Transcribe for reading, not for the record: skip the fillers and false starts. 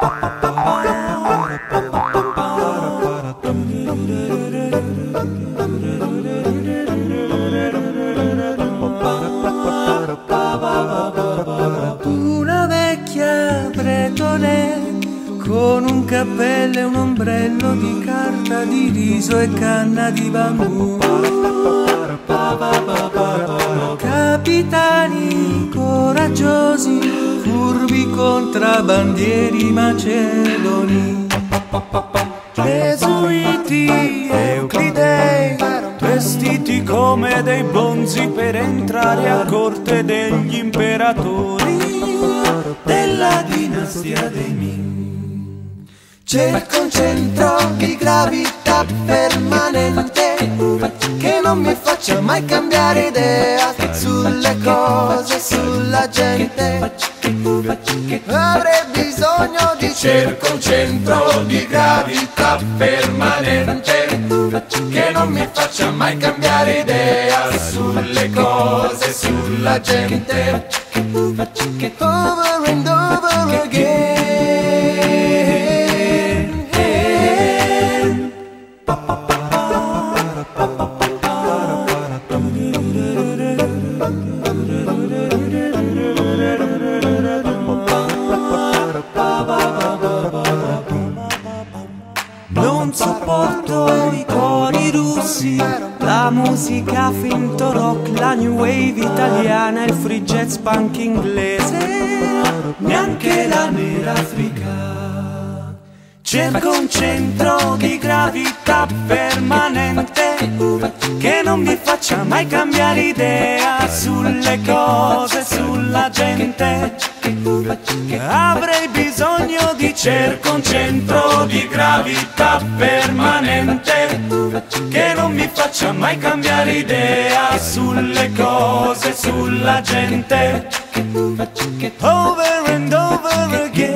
Una vecchia bretone con un cappello e un ombrello di carta di riso e canna di bambù. Capitani coraggiosi, furbi contrabbandieri macedoni, gesuiti euclidei, vestiti come dei bonzi per entrare a corte degli imperatori della dinastia dei Ming. Cerco un centro di gravità permanente che non mi faccia mai cambiare idea sulle cose, sulla gente. Avrei bisogno di cerco un centro di gravità permanente che non mi faccia mai cambiare idea sulle cose, sulla gente. Over and over again. Non sopporto i cori russi, la musica finto rock, la new wave italiana, il free jazz punk inglese, neanche la nera africana. Cerco un centro di gravità permanente che non mi faccia mai cambiare idea sulle cose, sulla gente. Avrei bisogno di cerco un centro di gravità permanente che non mi faccia mai cambiare idea sulle cose, sulla gente. Over and over again.